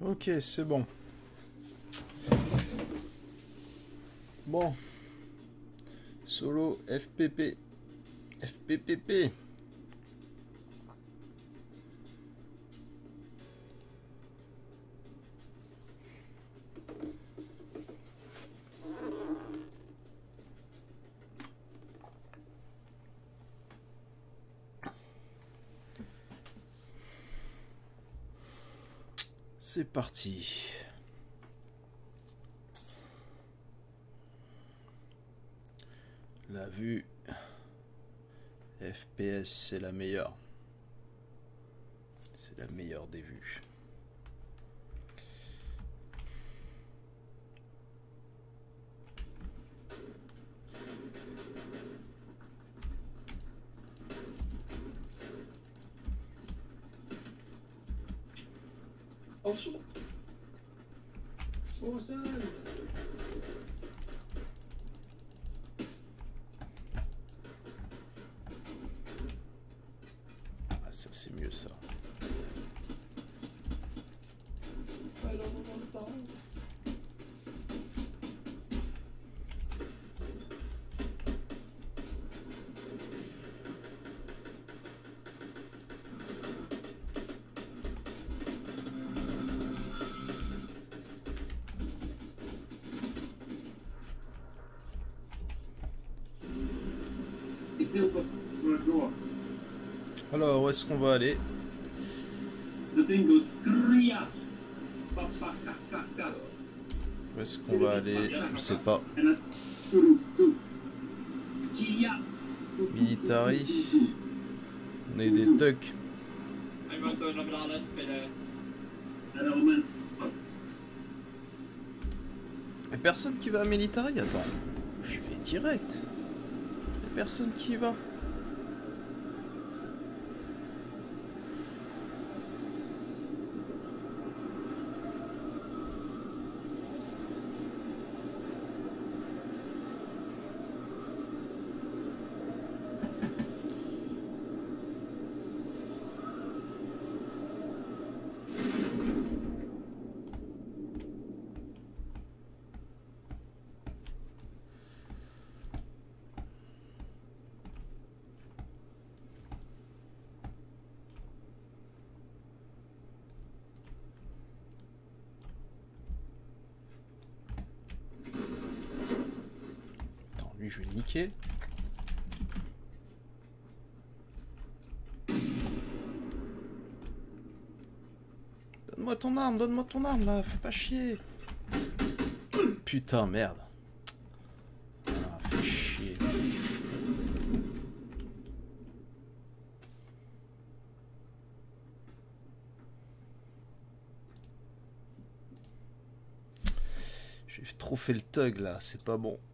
Ok, c'est bon. Bon. Solo FPP. FPPP. C'est parti. La vue FPS, c'est la meilleure. C'est la meilleure des vues. Ah, ça c'est mieux ça. Alors, où est-ce qu'on va aller? Où est-ce qu'on va aller? Je sais pas. Military. On est des tucs. Y'a personne qui va à Military? Attends. Je vais direct. Y'a personne qui y va. Lui, je vais le niquer. Donne-moi ton arme là, fais pas chier. Putain, merde. Ah, fais chier. J'ai trop fait le thug là, c'est pas bon.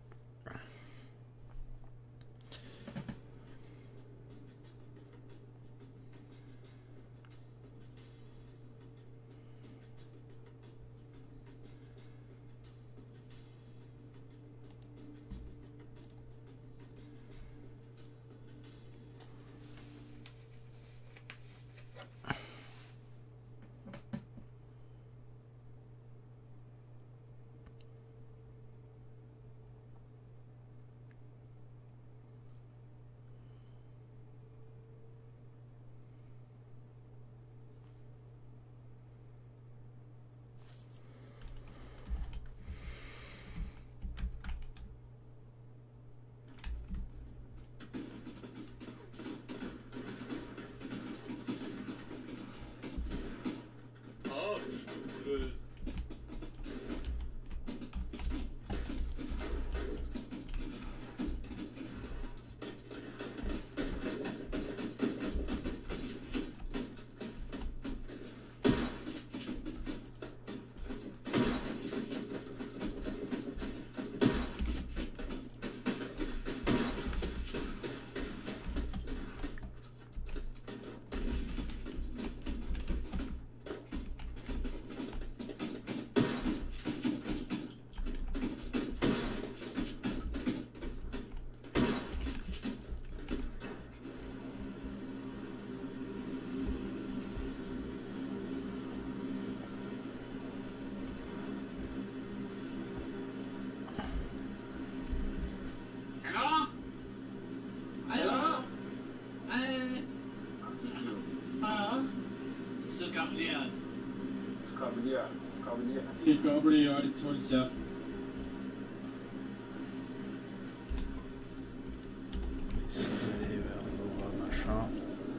Essayer d'aller vers Nova machin.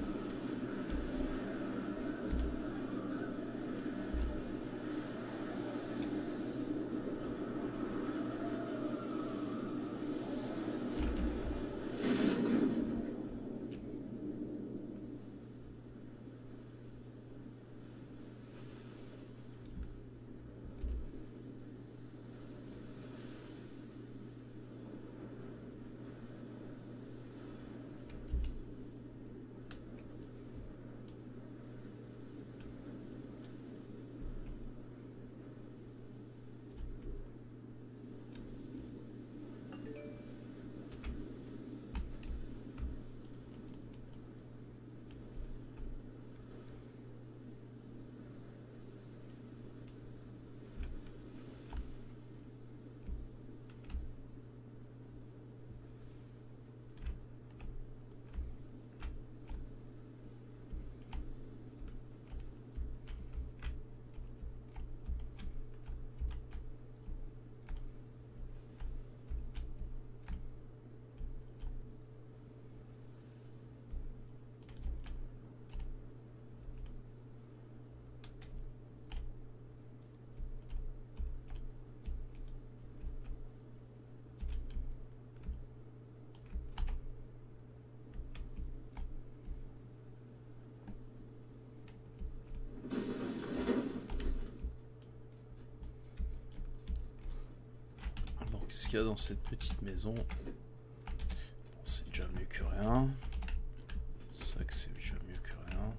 Qu'est-ce qu'il y a dans cette petite maison? Bon, c'est déjà mieux que rien. C'est ça que c'est déjà mieux que rien.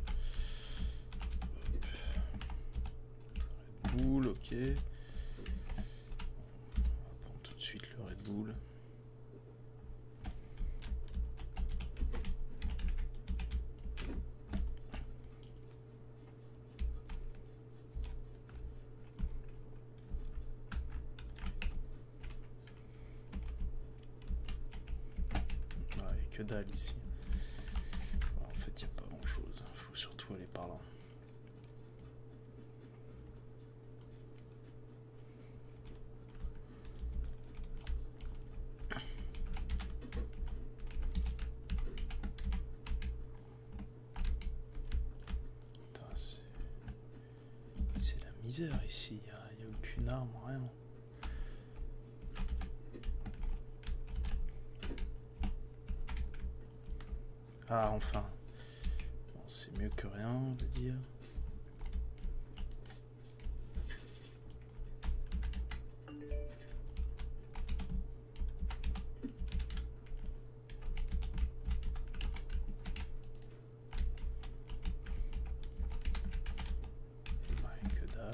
Hop. Red Bull, ok. On va prendre tout de suite le Red Bull. Que dalle ici. En fait, il n'y a pas grand chose. Il faut surtout aller par là. C'est la misère ici. Il n'y a aucune arme, rien. Ah, enfin. Bon, c'est mieux que rien, on va dire. Ouais, que dalle.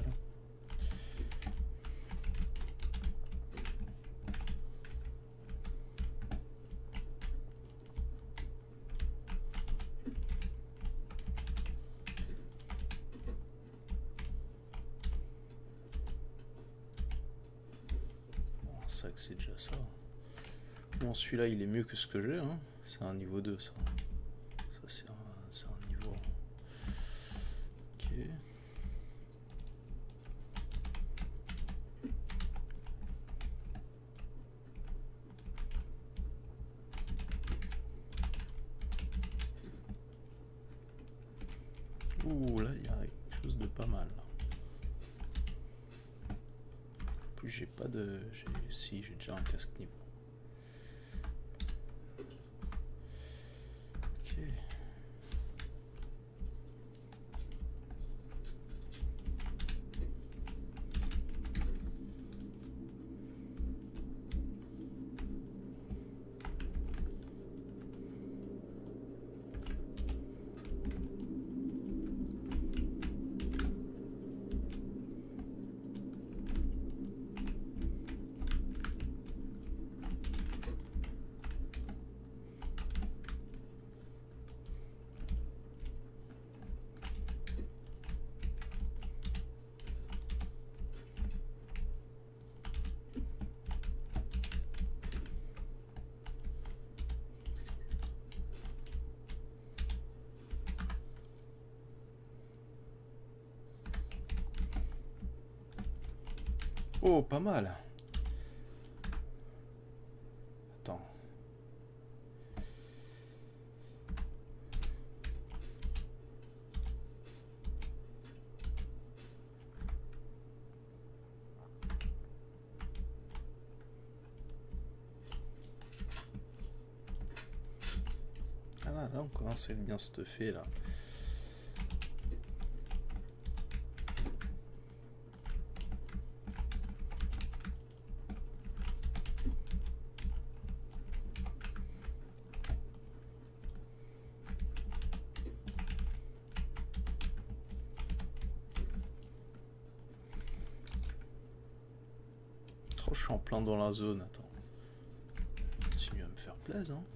Ça que c'est déjà ça. Bon, celui-là il est mieux que ce que j'ai, hein. C'est un niveau 2 ça. Ça c'est un niveau. Ok. Ouh, là il y a quelque chose de pas mal. Plus j'ai pas de... Si, j'ai déjà un casque niveau. Ok. Oh, pas mal. Attends. Ah là, on commence à être bien stuffé là. Oh, je suis en plein dans la zone, attends. Continue à me faire plaisir, hein.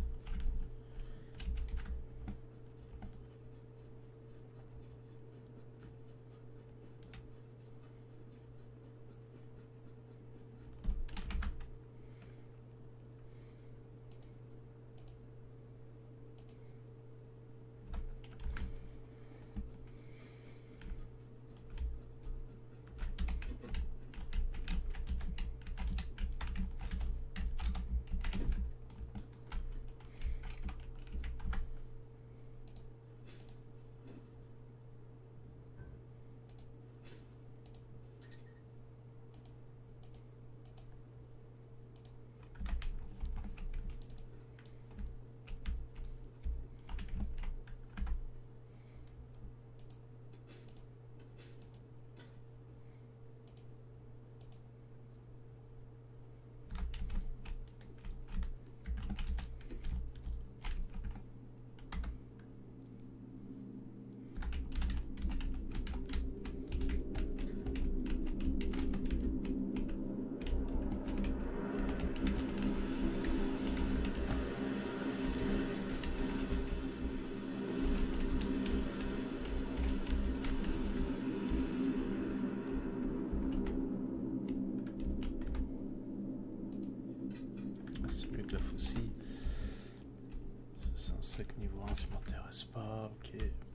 La faucille. C'est un sec niveau 1, ça m'intéresse pas, ok.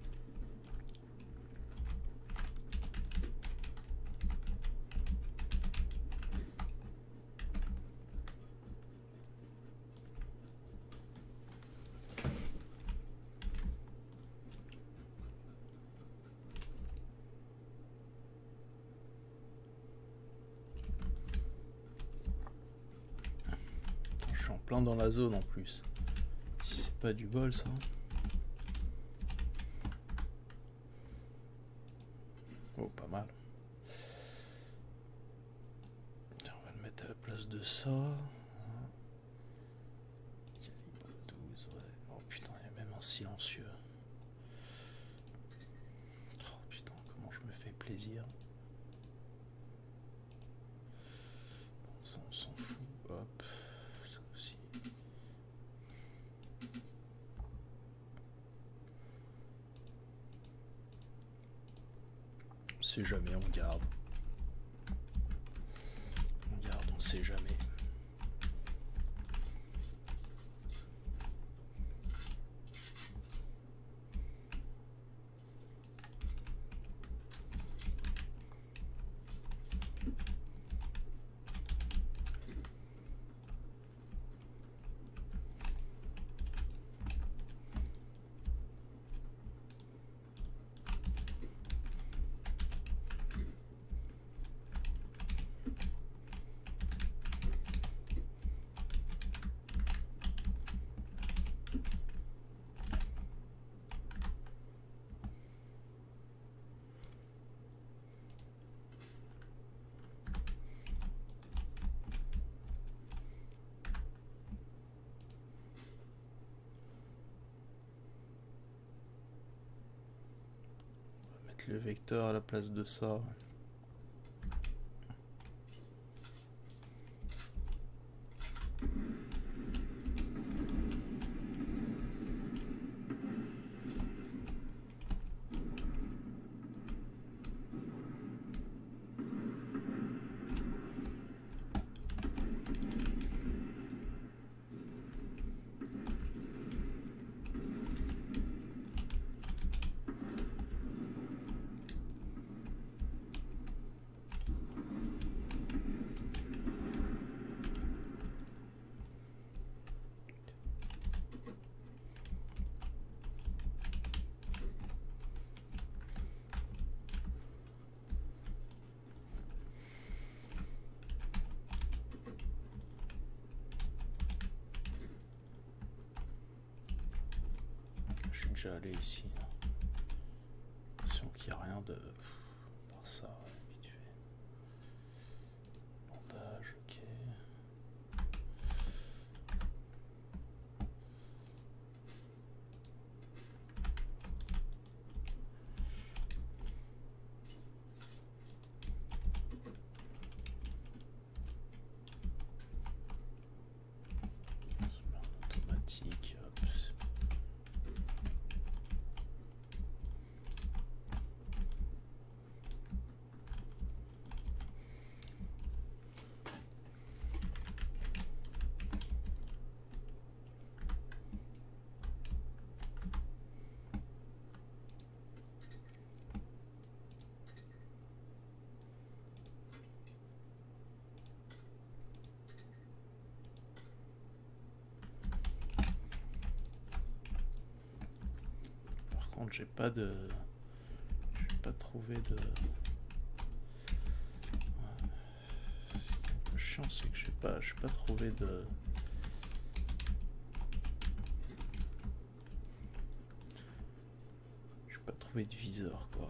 Je suis en plein dans la zone en plus. Si c'est pas du bol ça. Oh, pas mal. On va le mettre à la place de ça. Calibre 12, ouais. Oh putain, il y a même un silencieux. Oh putain, comment je me fais plaisir. Bon, ça on s'en fout. Hop. Ça aussi. On sait jamais, on garde. On garde, on sait jamais. Le vecteur à la place de ça. suis déjà allé ici. L'impression qu'il n'y a rien de... Par ça, vite fait. Bandage, ok. Automatique, hop. Par contre, j'ai pas trouvé de... Le chiant, c'est que j'ai pas trouvé de... J'ai pas trouvé de viseur, quoi.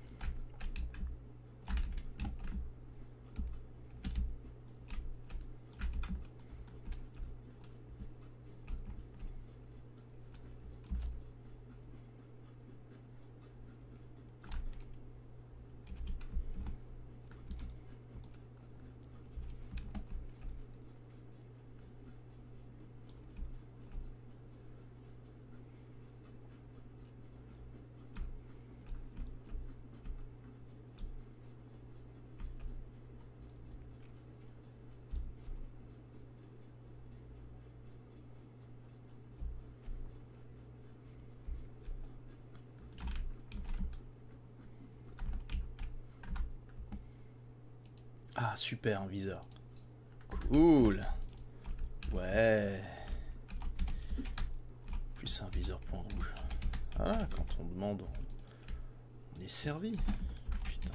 Ah, super, un viseur. Cool. Ouais. Plus un viseur point rouge. Ah, quand on demande, on est servi. Putain.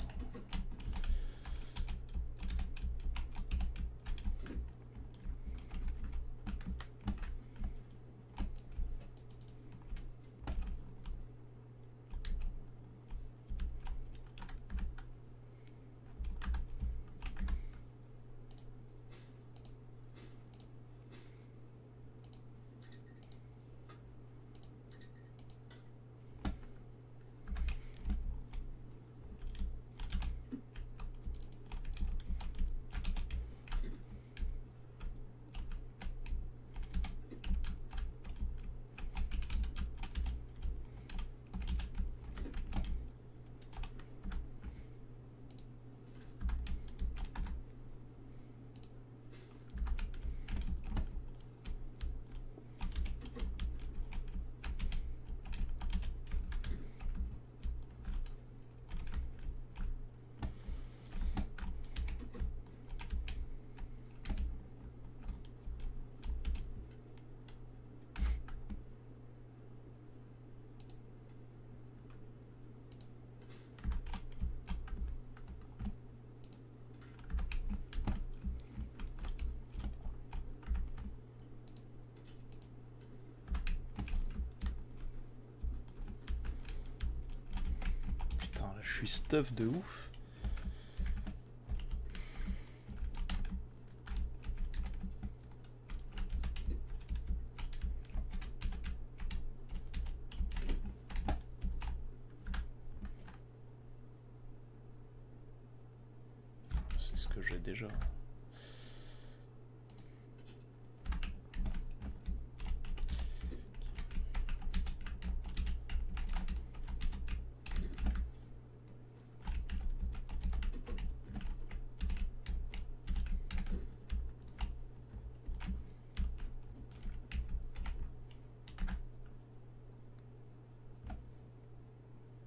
Je suis stuff de ouf. C'est ce que j'ai déjà.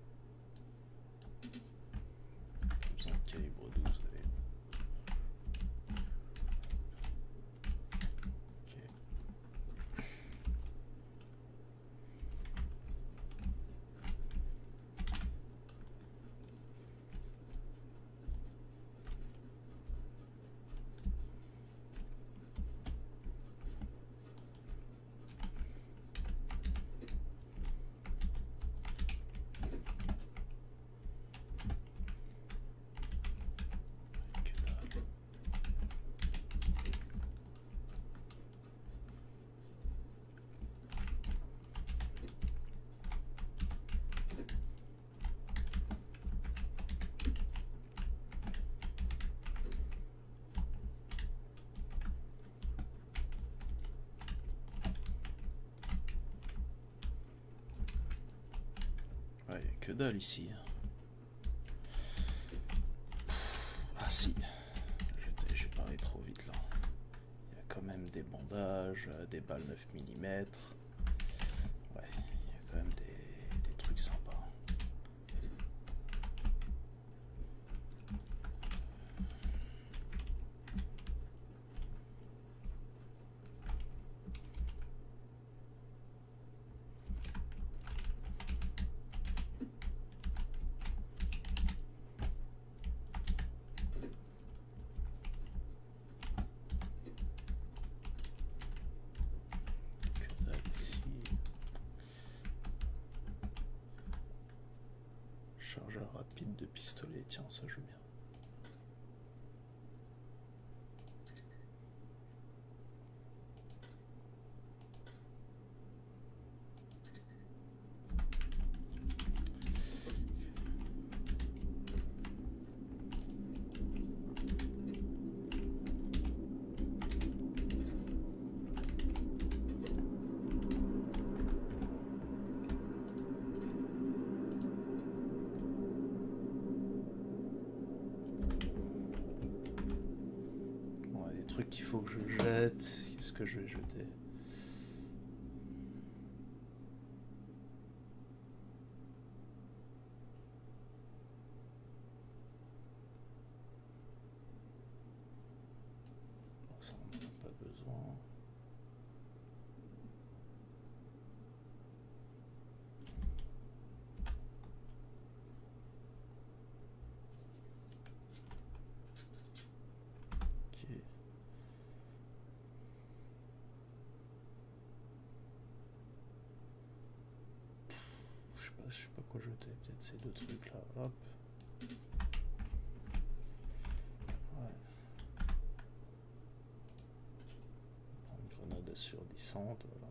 Calibre 12, allez. que dalle ici. Ah si, j'ai parlé trop vite là. Il y a quand même des bandages, des balles 9 mm. Ouais, il y a quand même des trucs sympas. Chargeur rapide de pistolet, tiens, ça joue bien. Truc qu'il faut que je jette. Qu'est-ce que je vais jeter? Ça on n'en a pas besoin. Ok. Je sais pas quoi jeter, peut-être ces deux trucs là, hop. Ouais. Prendre une grenade assourdissante, voilà.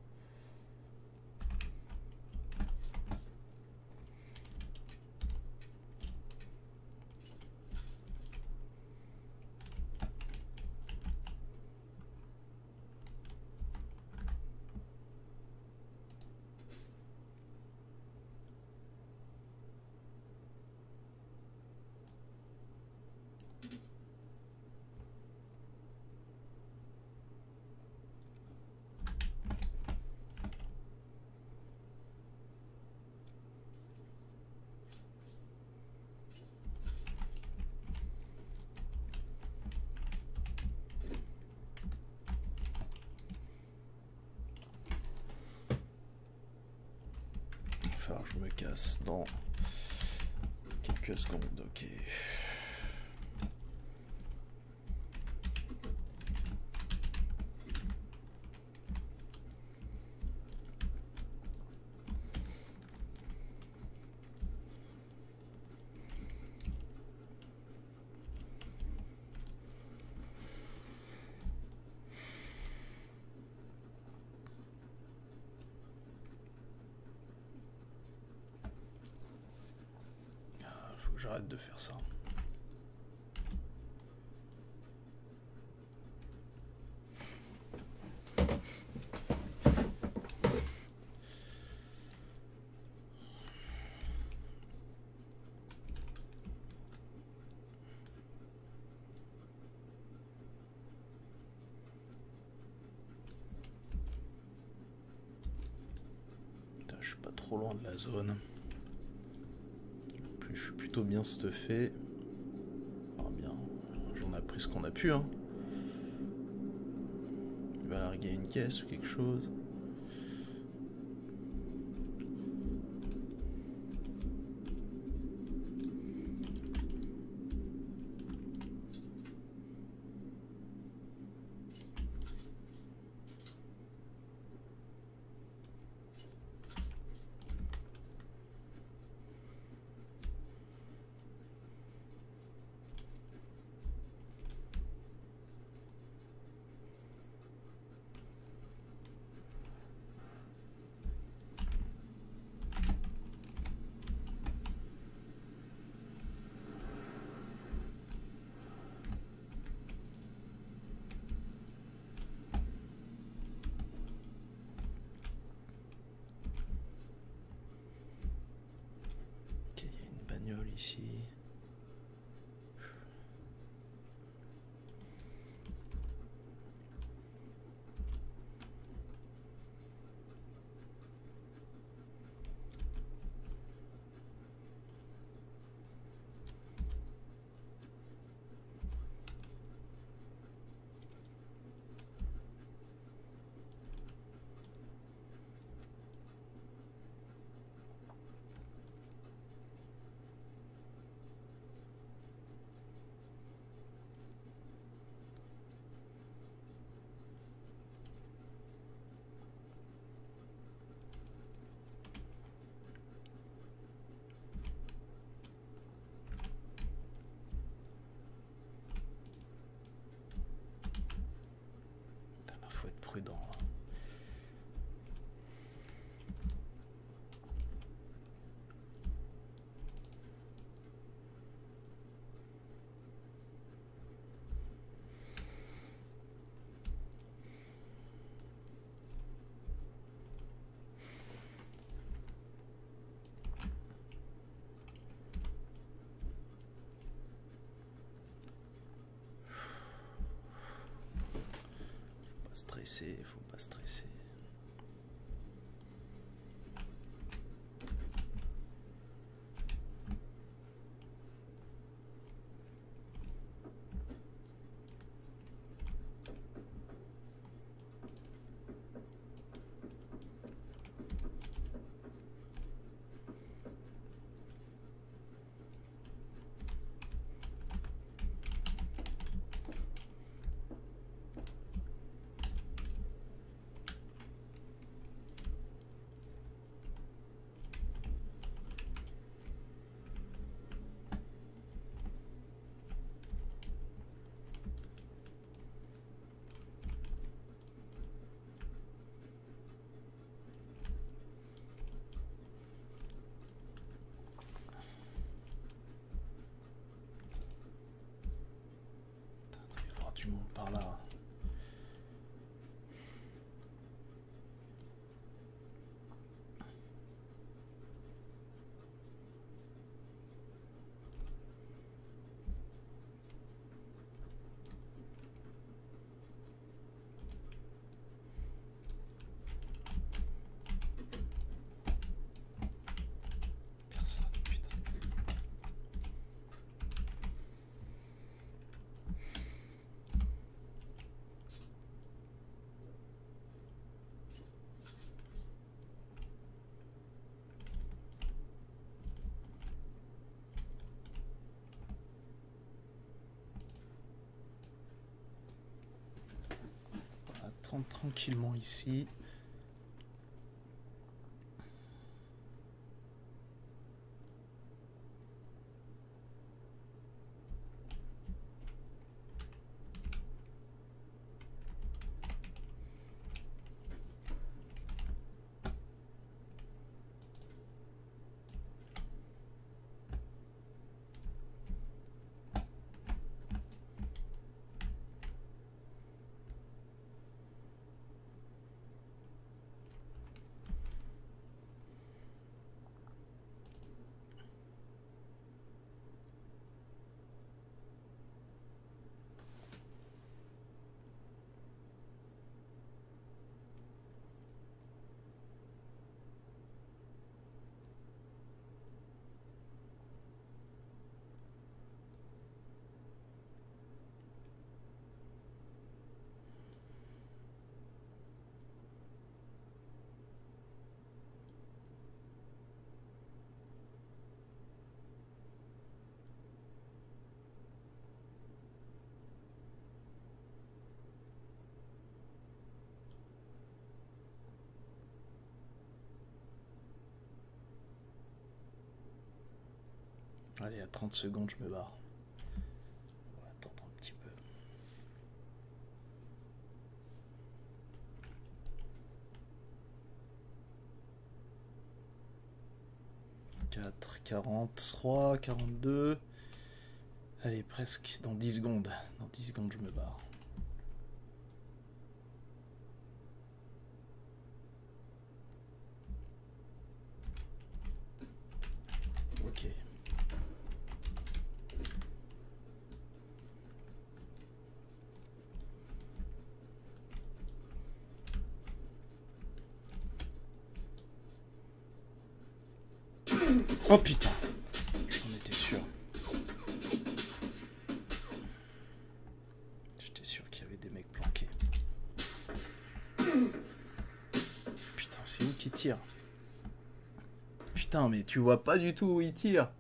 Alors je me casse dans quelques secondes, ok. J'arrête de faire ça. Putain, je suis pas trop loin de la zone. Je suis plutôt bien stuffé. Ah bien, j'en ai pris ce qu'on a pu, hein. Il va larguer une caisse ou quelque chose. ici. Faut être prudent. Faut pas stresser. Du monde par là. Personne, putain. Attendre tranquillement ici. Allez, à 30 secondes, je me barre. On va attendre un petit peu. 4, 43, 42. Allez, presque dans 10 secondes. Dans 10 secondes, je me barre. Ok. Oh putain, j'en étais sûr. J'étais sûr qu'il y avait des mecs planqués. Putain, c'est où qui tire? Putain, mais tu vois pas du tout où il tire.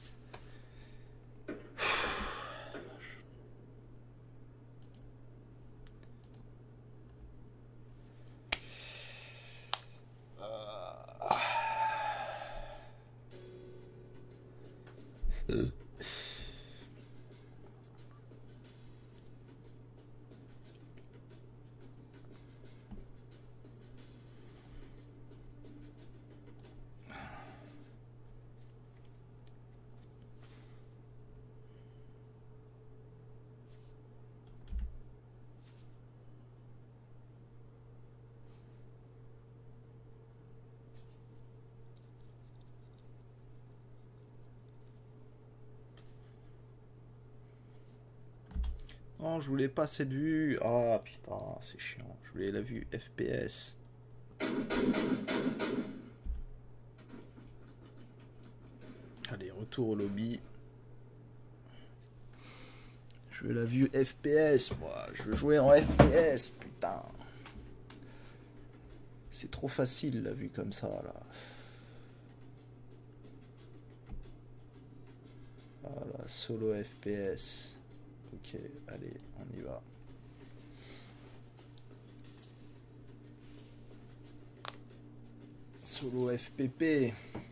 Non, je voulais pas cette vue. Ah putain, c'est chiant. Je voulais la vue FPS. Allez, retour au lobby. Je veux la vue FPS, moi. Je veux jouer en FPS, putain. C'est trop facile la vue comme ça, là. Voilà, solo FPS. Ok, allez, on y va. Solo FPP.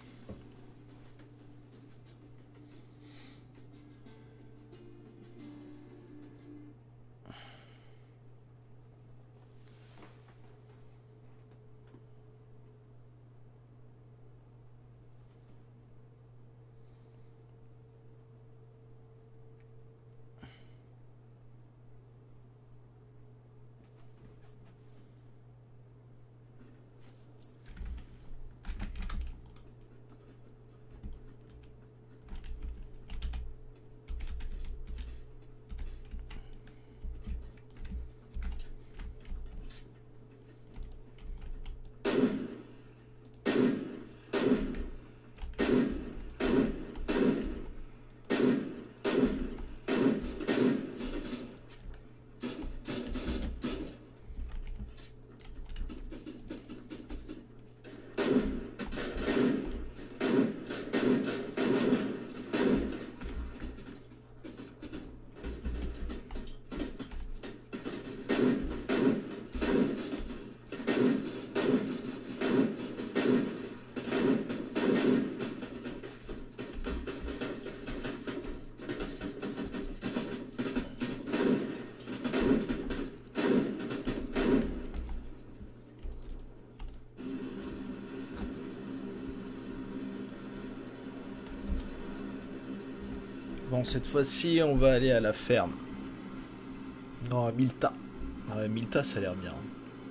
Bon, cette fois-ci, on va aller à la ferme. Non, à Milta. Ouais, Milta, ça a l'air bien.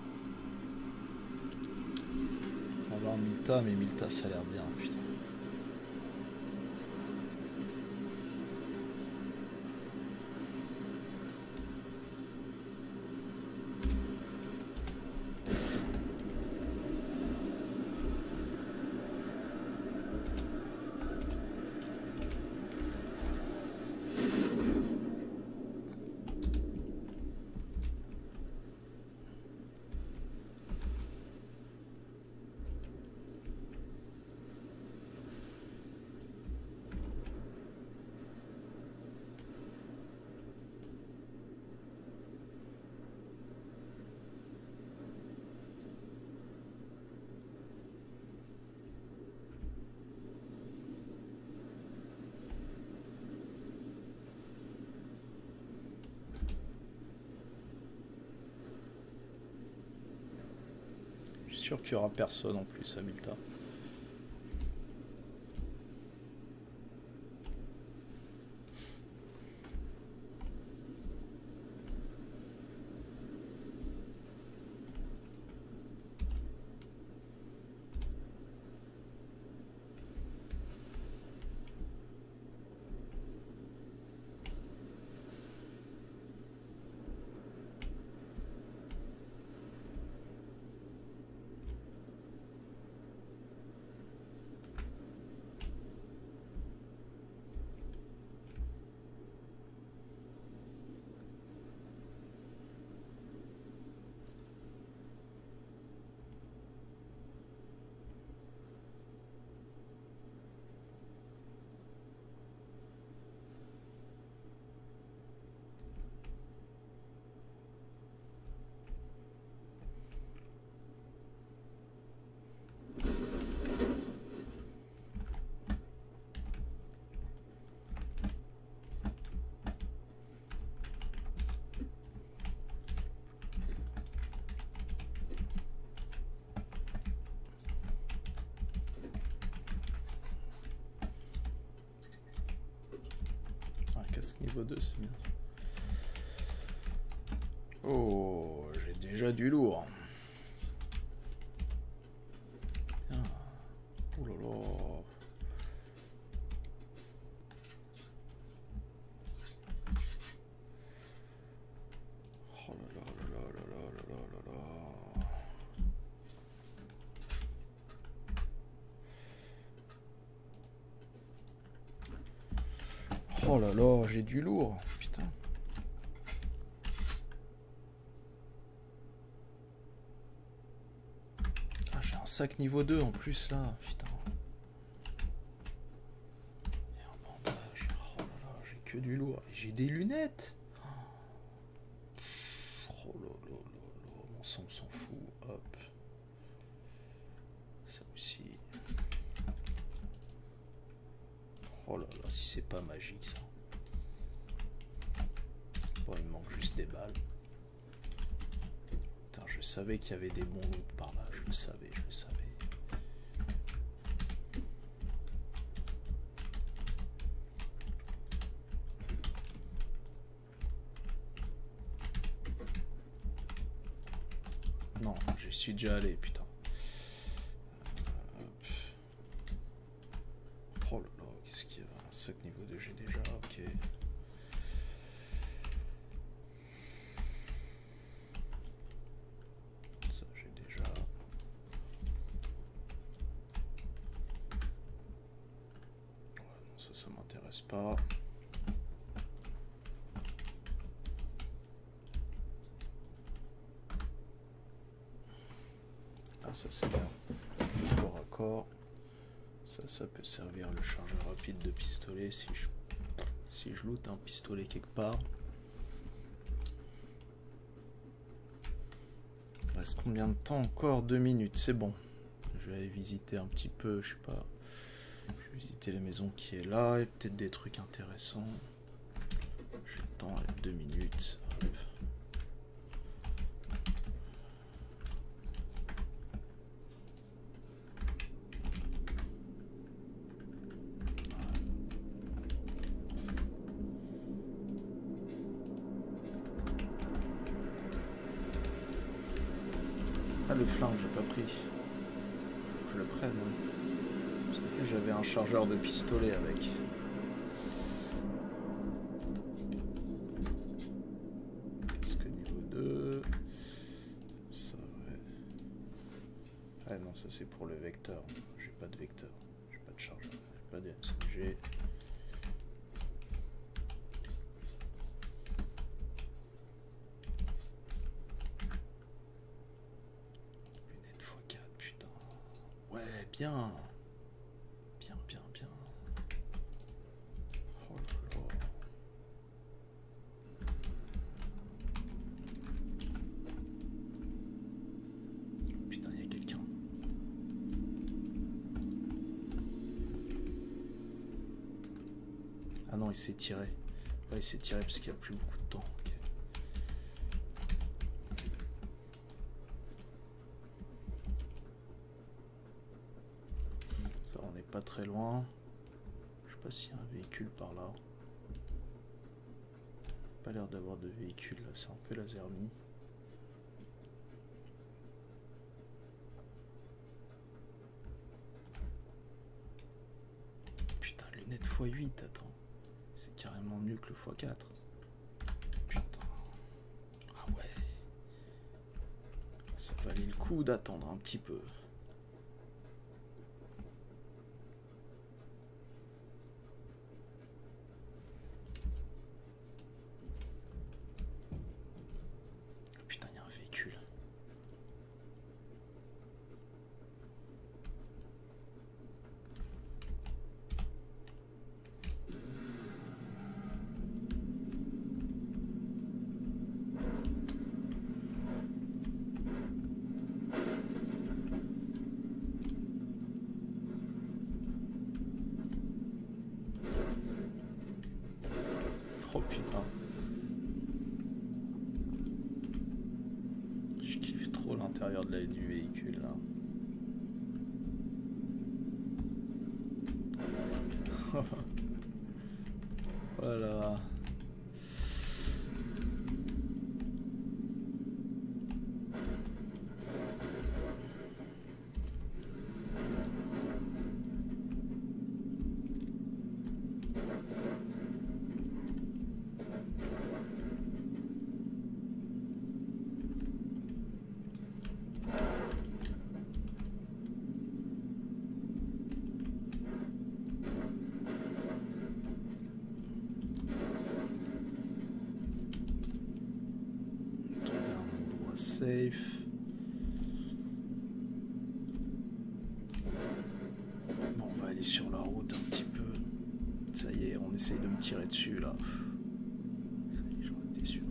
On va voir Milta, mais Milta, ça a l'air bien, putain. Je suis sûr qu'il n'y aura personne en plus à Milta. casque niveau 2, c'est bien ça. Oh, j'ai déjà du lourd. Ah. Oh là là. Oh là là là là là là là là là. Oh là là, j'ai du lourd, putain. Ah, j'ai un sac niveau 2 en plus là, putain. Et un bandage, oh là là, j'ai que du lourd. Et j'ai des lunettes. Oh là là là là, mon sang s'en fout, hop. Ça aussi. Oh là là, si c'est pas magique ça. Bon, il me manque juste des balles. Putain, je savais qu'il y avait des bons loots par là, je le savais, je le savais. Non, j'y suis déjà allé, putain. Oh là là, qu'est-ce qu'il y a? Un sac niveau 2, j'ai déjà, ok. Ça, j'ai déjà. Ouais, non, ça m'intéresse pas. Ah, ça c'est bien. Corps à corps. Ça peut servir le chargeur rapide de pistolet si je loot un pistolet quelque part. Il reste combien de temps encore? 2 minutes, c'est bon. Je vais aller visiter un petit peu, je sais pas. Je vais visiter la maison qui est là, et peut-être des trucs intéressants. J'ai le temps, 2 minutes. Hop. Ah, le flingue, j'ai pas pris. Faut que je le prenne, ouais. Parce qu'en plus, j'avais un chargeur de pistolet avec. Parce que niveau 2... Ça, ouais. Ah non, ça c'est pour le vecteur. J'ai pas de vecteur. J'ai pas de chargeur. J'ai pas de MCG. Bien. Bien, bien, bien. Oh là là. Putain, il y a quelqu'un. Ah non, il s'est tiré. Ouais, il s'est tiré parce qu'il n'y a plus beaucoup de temps. Okay. Ça, on n'est pas très loin. Je sais pas s'il y a un véhicule par là. Pas l'air d'avoir de véhicule là, c'est un peu la zermie. Putain, lunettes x8, attends. C'est carrément mieux que le x4. Putain. Ah ouais. Ça valait le coup d'attendre un petit peu. Putain, il y a un véhicule. Oh putain. Je kiffe trop l'intérieur du véhicule là. Voilà. safe. Bon, on va aller sur la route un petit peu. Ça y est, on essaye de me tirer dessus là. Ça y est, j'en étais sûr.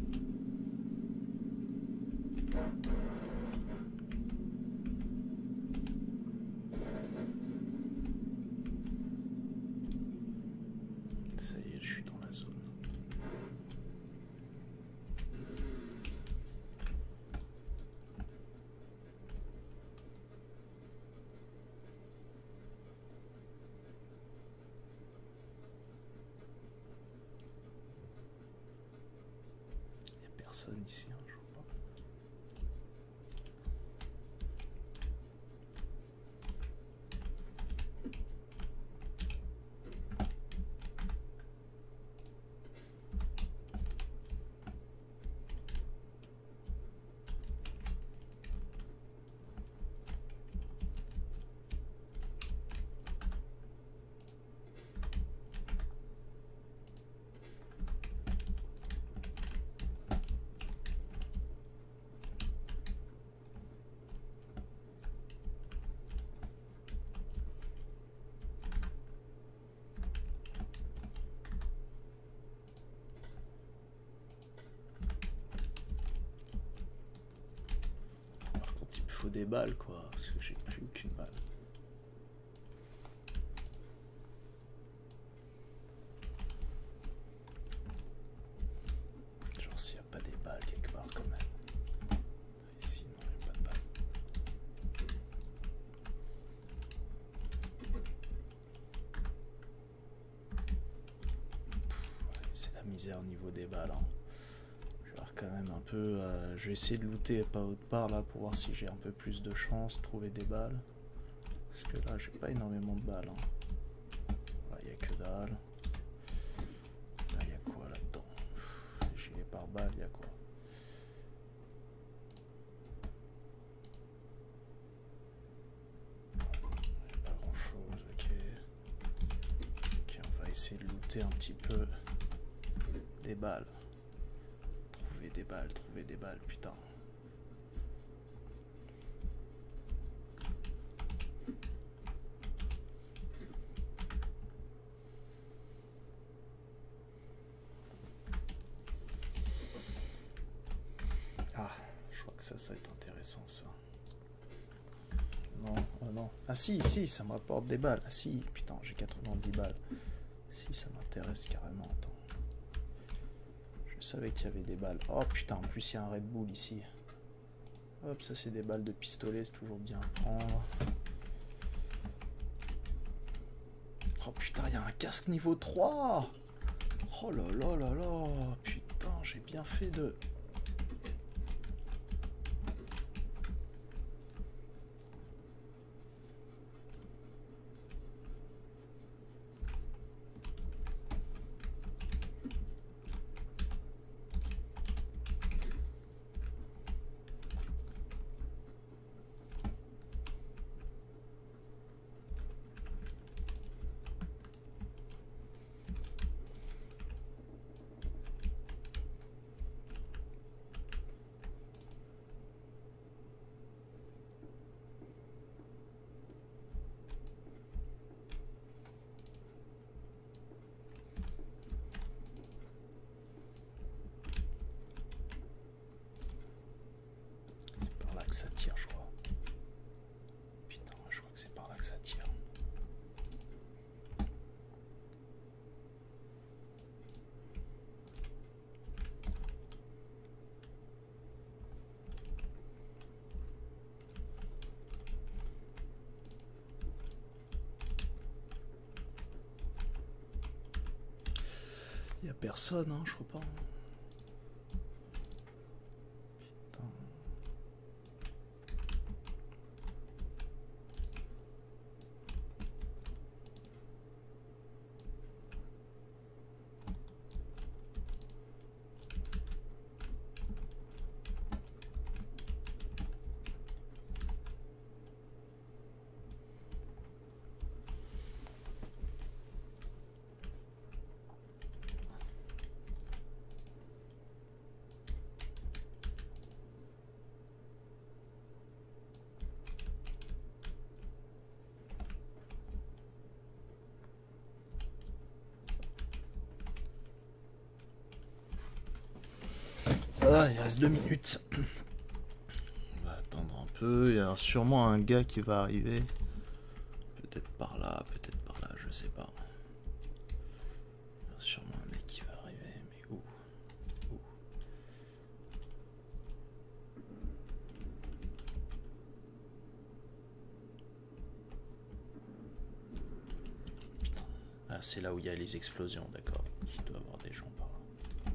Ça y est, je suis dans la zone. Il n'y a personne ici, hein, je vois pas. Par contre, il me faut des balles, quoi, parce que j'ai plus aucune balle. Genre s'il n'y a pas des balles quelque part quand même. Ici, non, il n'y a pas de balles. C'est la misère au niveau des balles, hein. Je vais voir quand même un peu. Je vais essayer de looter pas autre part là pour voir si j'ai un peu plus de chance de trouver des balles. Parce que là, j'ai pas énormément de balles, hein. Là, il n'y a que dalle. Là, il y a quoi là-dedans? Gilet par balle, il y a quoi? Il n'y a pas grand-chose, ok. Ok, on va essayer de looter un petit peu des balles. Trouver des balles, putain. Ah, je crois que ça va être intéressant, ça. Non, oh non. Ah si, si, ça me rapporte des balles. Ah si, putain, j'ai 90 balles. Si, ça m'intéresse carrément, attends. Je savais qu'il y avait des balles. Oh putain, en plus il y a un Red Bull ici. Hop, ça c'est des balles de pistolet, c'est toujours bien à prendre. Oh putain, il y a un casque niveau 3. Oh là là là là. Putain, j'ai bien fait de... Ça tire, je crois. Putain, je crois que c'est par là que ça tire. Il y a personne, hein, je crois pas. va, il reste 2 minutes. On va attendre un peu, il y a sûrement un gars qui va arriver. Peut-être par là, je sais pas. Il y a sûrement un mec qui va arriver, mais où? Où? Putain. Ah, c'est là où il y a les explosions, d'accord. Il doit y avoir des gens par là.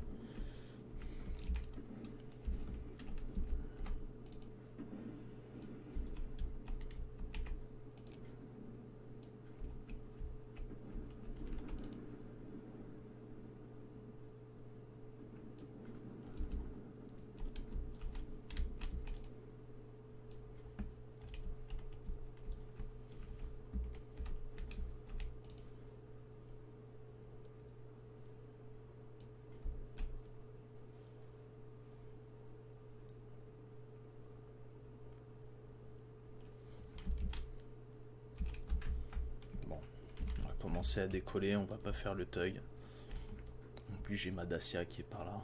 Commencer à décoller, on va pas faire le tug. En plus j'ai ma Dacia qui est par là.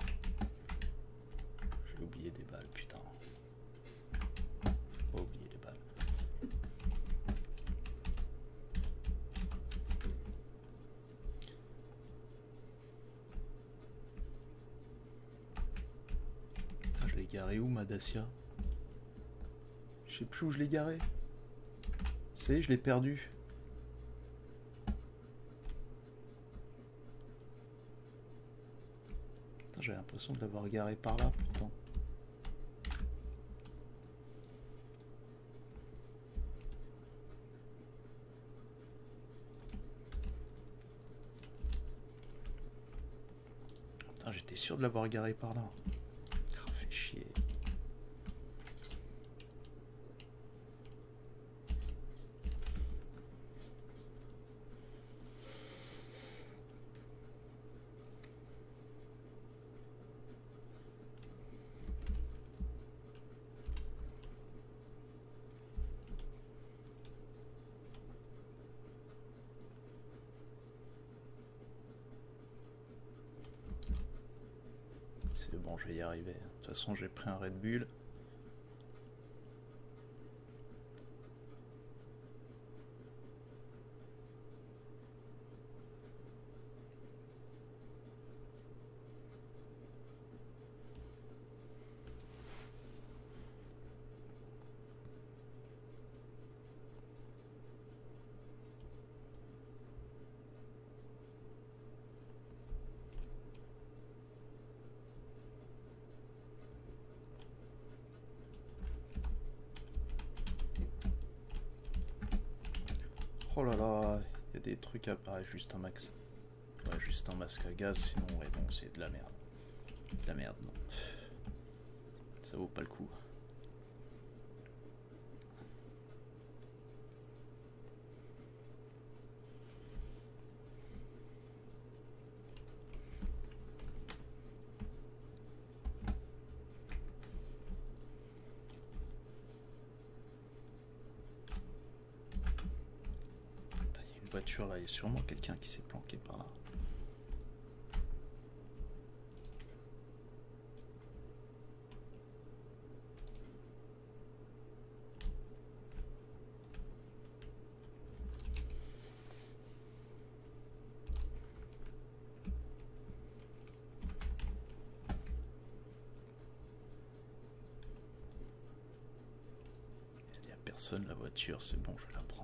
J'ai oublié des balles, putain. Faut pas oublier les balles. Putain, je l'ai garé où ma Dacia? Je sais plus où je l'ai garé. Ça y est, je l'ai perdu. J'ai l'impression de l'avoir garé par là pourtant. J'étais sûr de l'avoir garé par là. Oh, fait chier. C'est bon, je vais y arriver. De toute façon, j'ai pris un Red Bull. Oh là là, il y a des trucs à part, juste un max. Ouais, juste un masque à gaz, sinon ouais bon c'est de la merde. De la merde, non. Ça vaut pas le coup. Voiture là, il y a sûrement quelqu'un qui s'est planqué par là. Il n'y a personne, la voiture, c'est bon, je la prends.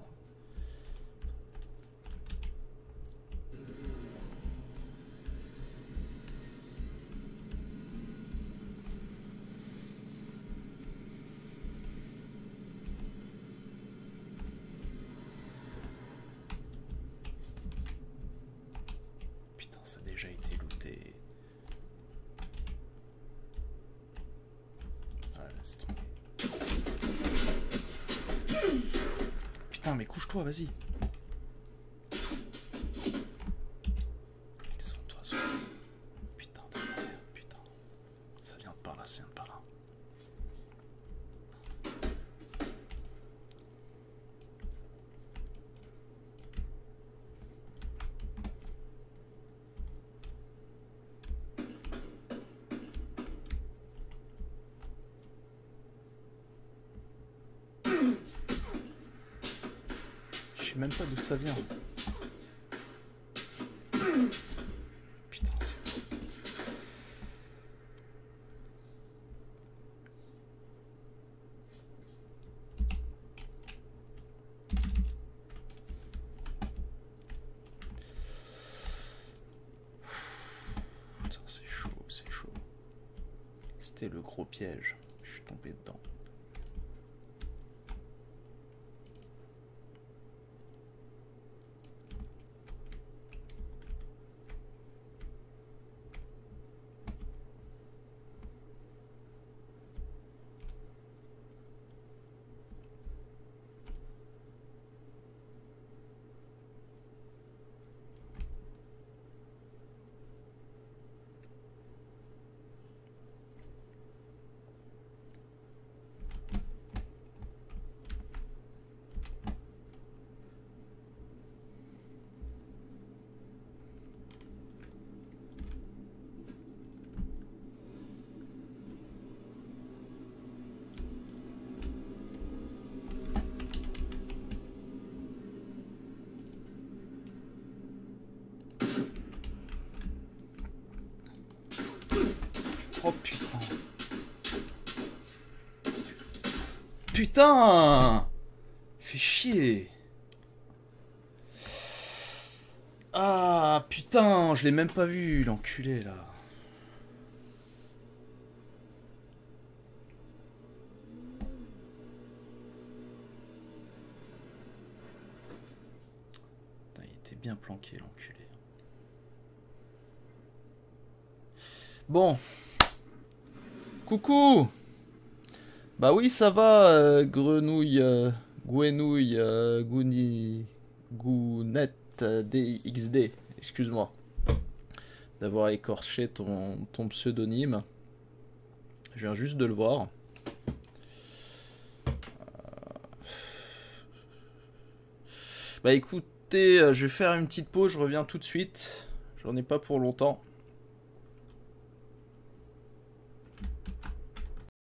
Ça a déjà été looté. Ah, laisse tomber. Putain, mais couche-toi, vas-y. Sauve-toi, sauve-toi. Putain de merde, putain. Ça vient de par là, ça vient de par là. même pas d'où ça vient. Putain, c'est... Putain, c'est chaud, c'est chaud. C'était le gros piège. Je suis tombé dedans. Oh putain. Putain! Fais chier. Ah putain, je l'ai même pas vu, l'enculé là. Putain, il était bien planqué, l'enculé. Bon. Coucou. Bah oui, ça va, grenouille, gouenouille, gouni, gounette, DXD. Excuse-moi d'avoir écorché ton pseudonyme. Je viens juste de le voir. Bah écoutez, je vais faire une petite pause, je reviens tout de suite. J'en ai pas pour longtemps.